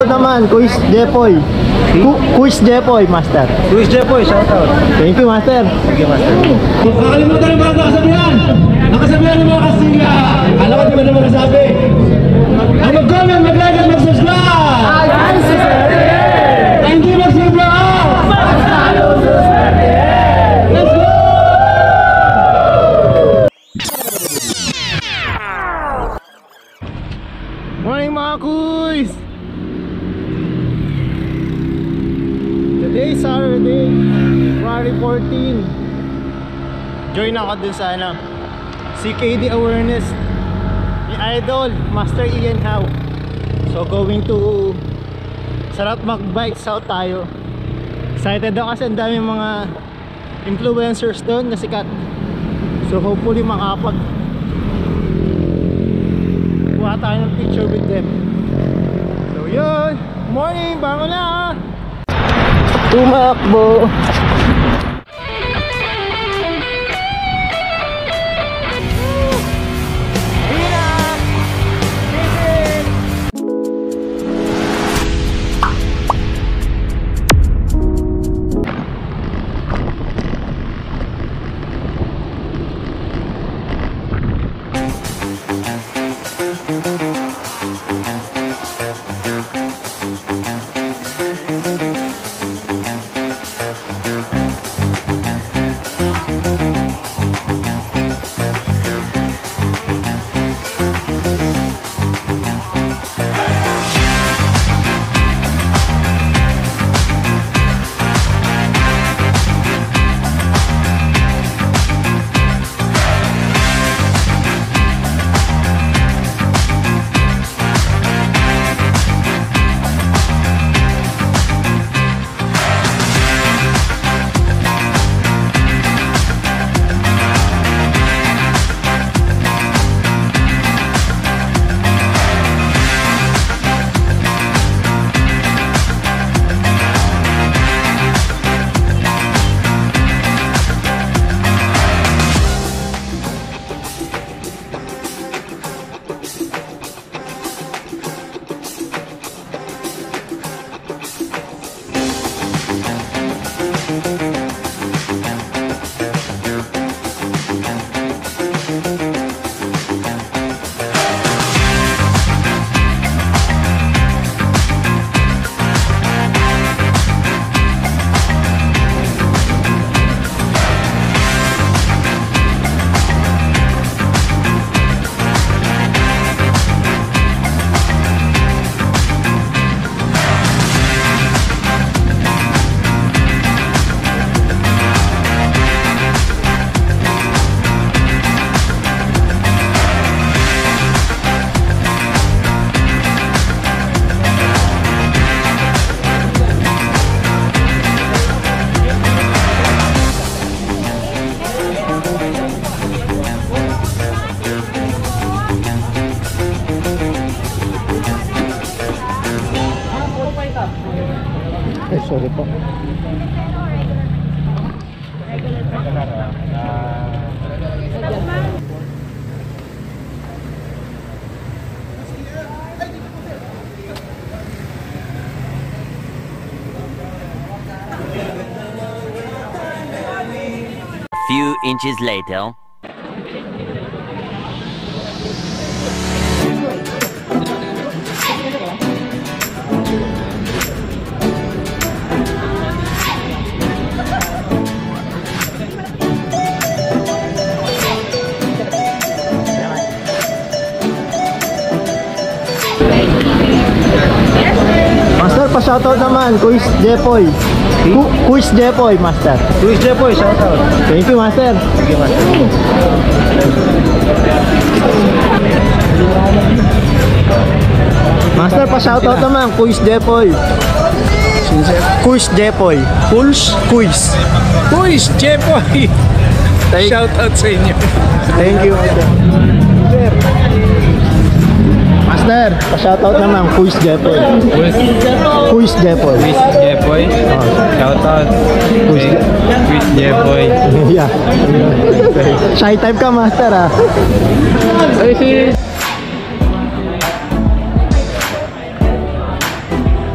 shoutout naman, Quiz Jepoy. Quiz Jepoy, Master. Quiz Jepoy, shoutout. Thank you, Master. Sige, Master. Nakalimutan ng mga nakasabihan! Nakasabihan ng mga Kastila! Alam ko, di ba naman nasabi? Ang mag-comment, mag-like at mag-subscribe! Thank you, mag-subscribe! Let's go! Morning mga kuys! Today is Saturday, February 14. Join ako dun sa CKD Awareness ni Idol, Master Ian Howe. So going to Sarap Mag-Bike South tayo. Excited ako kasi ang daming mga influencers doon na sikat. So hopefully makapag kuha tayo ng picture with them. So yun, morning, bangon na! Tumakbo! Sorry po. Few inches later. Master, pa-shoutout naman, Quiz Jepoy. Quiz Jepoy, Master. Quiz Jepoy, shoutout. Thank you, Master. Sige, Master. Master, pa-shoutout naman, Quiz Jepoy. Quiz Jepoy. Pulse? Quiz. Quiz Jepoy. Shoutout sa inyo. Thank you, Master. Master, pa-shoutout naman, Quiz Jepoy. Quiz Jepoy. Quiz Jepoy. Shoutout. Quiz Jepoy. Yeah. Shy type ka, Master, ah. Ay, si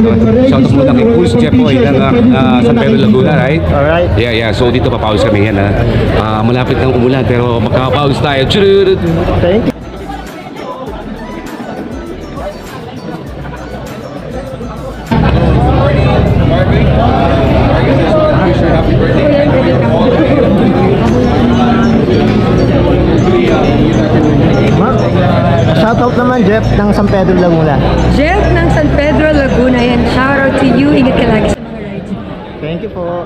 Shout out muna kay Pulse Jepoy ng San Pedro Laguna, right? Alright. Yeah. So dito papawis kami yan, ha. Malapit ng umulan pero makakapawis tayo. Chururut. Thank you. Shoutout naman Jeff ng San Pedro Laguna. Jeff ng San Pedro Laguna yan. Shoutout to you. Ingat ka lagi sa mga rides. Thank you po.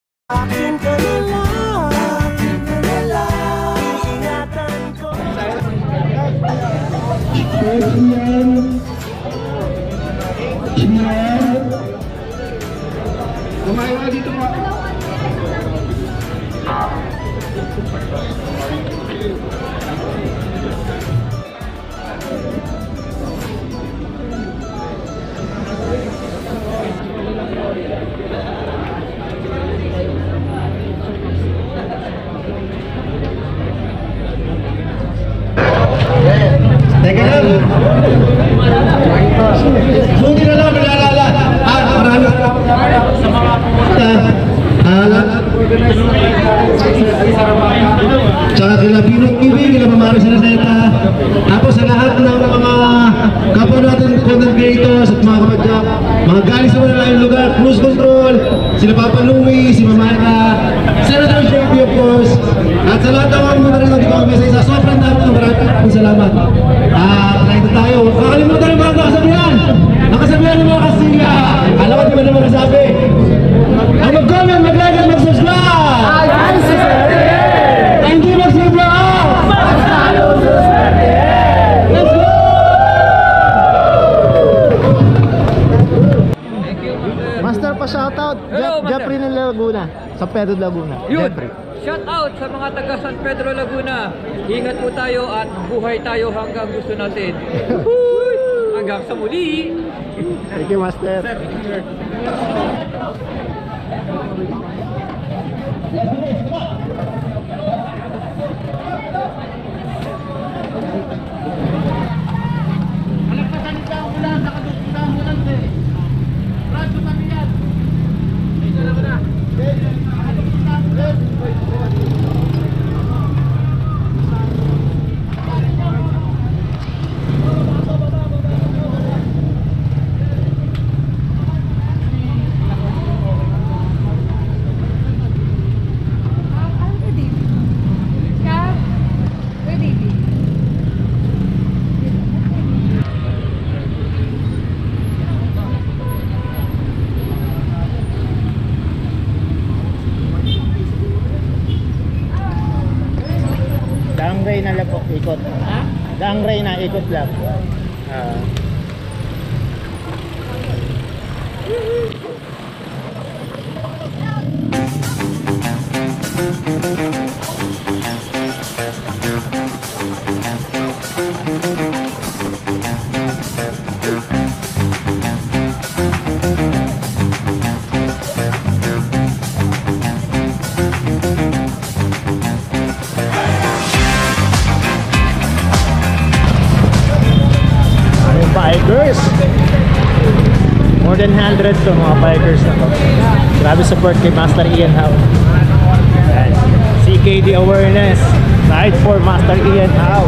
Teka lang. Buti na lang, nalala. Marami sa mga pumunta. Tsaka kila Pinot TV, kila Mamari Sinaseta. Tapos sa lahat ng mga kapwa natin content creators at mga kapadyak, mga galing sa malalayong lugar, cruise control, sila Papa Louie, si Mamara, Senator Shefty of course, at sa lahat ng mga muna rin natin kami sa isa, sobrang maraming salamat. Nakita tayo. Kakalimutan ng mga kasabihan. Ang kasabihan ng mga Kastila. Alam ko di ba naman nasabi? Ang mag-comment, mag-like at mag-subscribe! Ang hindi mag-subscribe! Let's go! Master pa shoutout. Jeffrey ng Laguna. San Pedro Laguna. Yun! Jeffrey. Shout out sa mga taga San Pedro Laguna. Ingat po tayo at buhay tayo hanggang gusto natin. Hanggang sa muli! Thank you, Master. Daangray na lang po, ikot. Daangray na, ikot lang. Bikers, more than 100 to mga bikers na to. Grabe support kay Master Ian Howe. CKD awareness, ride for Master Ian Howe.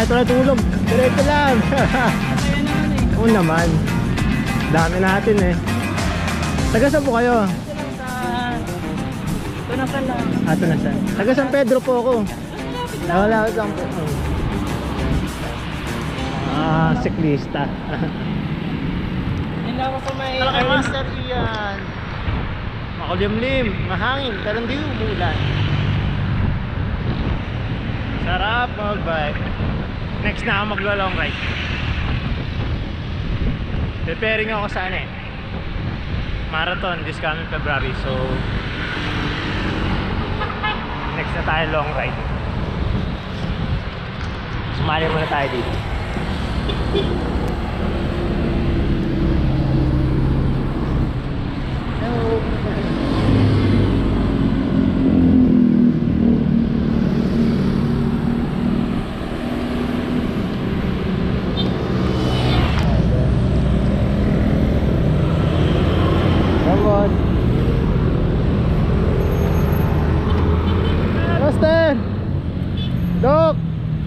kahit wala tulog. Diretso lang. Oo naman. Dami natin eh. Taga saan po kayo? Tunasan lang. Tunasan. Taga San Pedro po ako. Nawala lang po. Siklista. Hindi ako sa may... Master Ian. Makulimlim, mahangin, pero hindi umulan. Sarap mag-bike. Next na ako maglo-long ride. Preparing ako sa marathon this coming February. So next na tayo long ride. Sumali muna tayo dito. Master! Doc!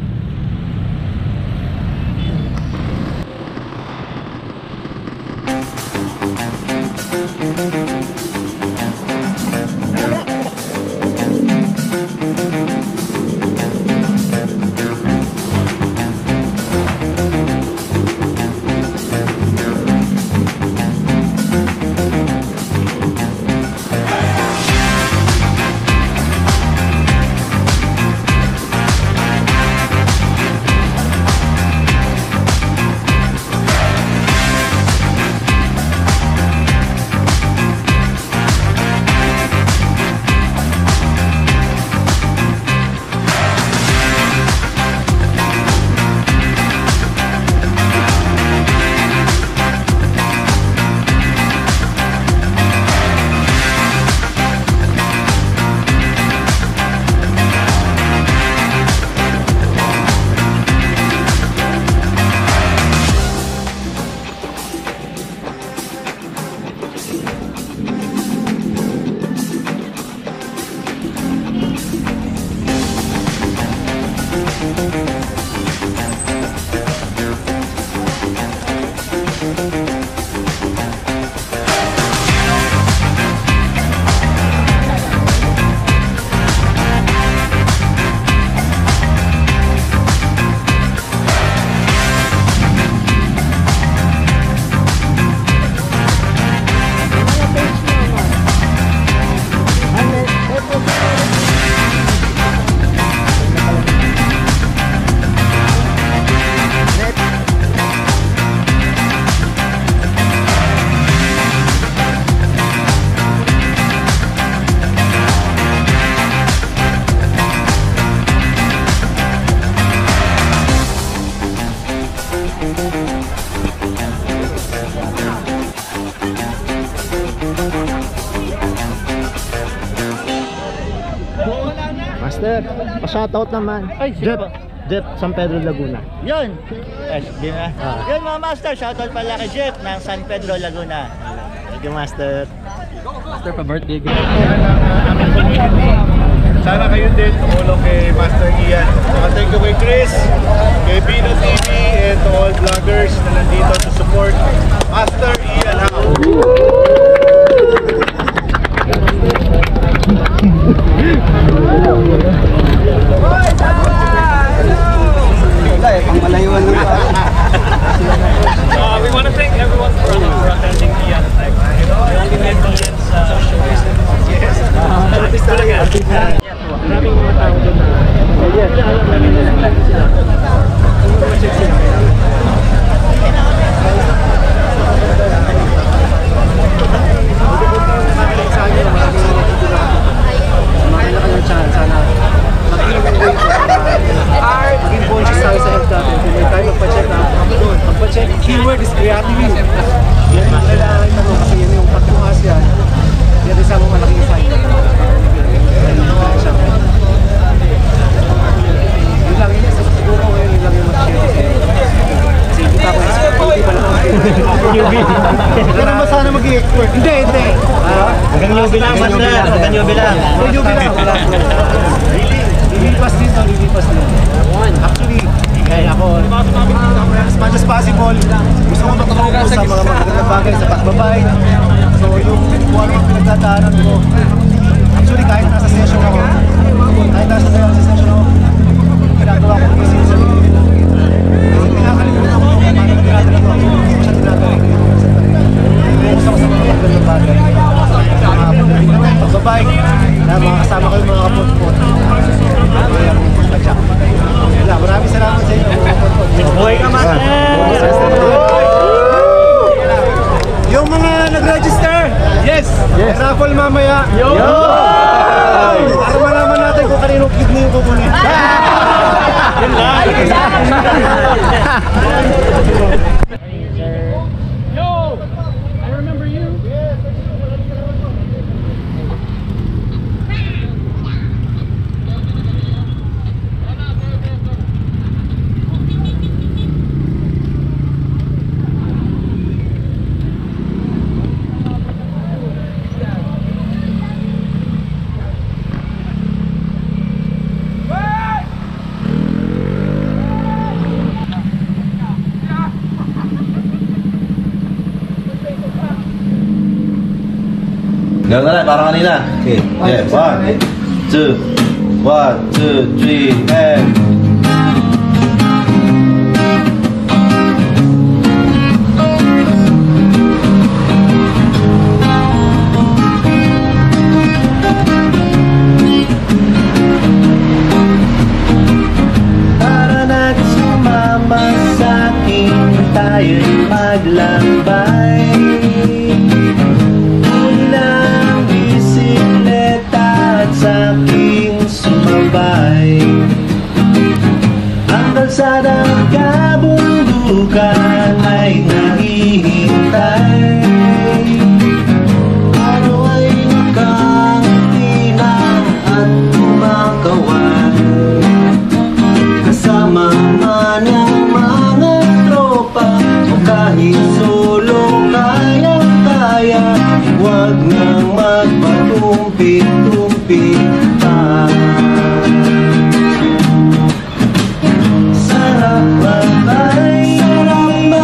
Master, pa-shoutout naman. Ay, Jeff, San Pedro, Laguna. Yun! Yes, di ba? Yun mga master, shoutout pala kay Jeff ng San Pedro, Laguna. Thank you, Master. Master, pa-birthday ko. Sana kayo din tumulong kay Master Ian. Saka thank you kay Chris, kay Bino TV, and to all vloggers na nandito to support Master Ian How. We want to thank everyone for attending Ian's live. Maraming mga tao doon na. Yes. Keyword is creativity. Yan ang kailangan mo kasi yan yung pagbuhas yan. Yan isa mong malaking sign. Yun lang yun. Siguro ngayon yun lang yung mag-share. Kasi hindi pa ako hindi pa lang Newbie. Hindi naman sana mag-i-export. Hindi. Hanggang newbie lang, master. Hanggang newbie lang. newbie lang. Lilipas din. Actually, kaya pagbabike. So yung kung ano yung pinagdadaanan ko, actually kahit nasa session ako, ginagawa ko isip sa sarili ko. Kasi pinakalimutan ko kung paano ginagawa ko. Hindi ko siya ginagawa. Focus ako sa mga ganyan bagay. Pagbabike, mga kasama ko yung mga kapot-pot. Kaya ako pa-check. Maraming salamat sa inyo. Buhay ka, Master! Yung mga nag-register, yes! May raffle mamaya. Yo! Para malaman natin kung kaninong kidney yung kukunin. Yun lang! Ganun na lang, parang kanina. Okay. Yeah, 1, 2, 3, and... Para na't sumama sa'kin, tayo'y maglambay. Sa'king sumabay ang kalsadang kabundukan ay nahihintay. Ano ay nakangiti na at kumakaway, kasama man ang mga tropa o kahit solo kayang-kaya. Huwag nang magpatumpik-tumpik pa. Sarap magbay,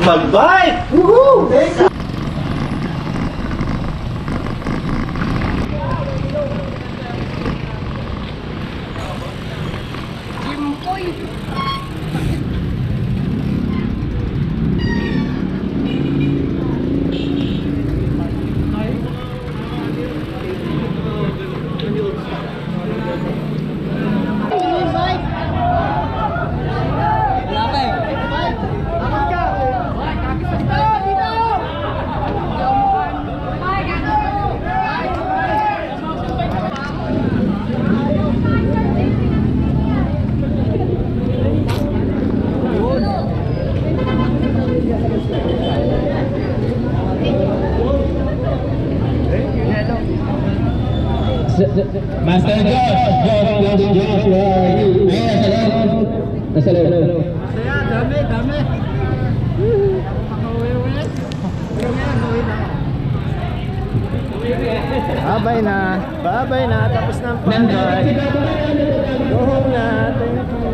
mag-bike! Woohoo! Master Josh, where are you? Ayun, nasa loob. Masaya, dami. Babay na, tapos na ang pagkay. Go home na, thank you.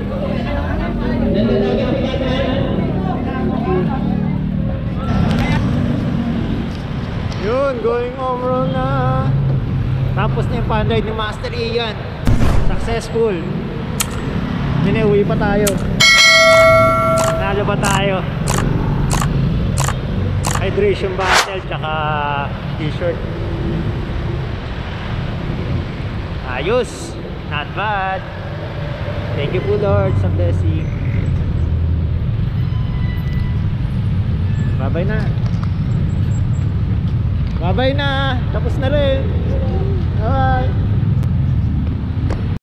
Yun, going home na. Tapos na yung pan-ride ni Master Ian. Successful. Uwi pa tayo. Nalo pa tayo. Hydration bottle tsaka t-shirt. Ayos. Not bad. Thank you po Lord sa blessing. Bye-bye na. Bye-bye na. Tapos na rin. Bye-bye.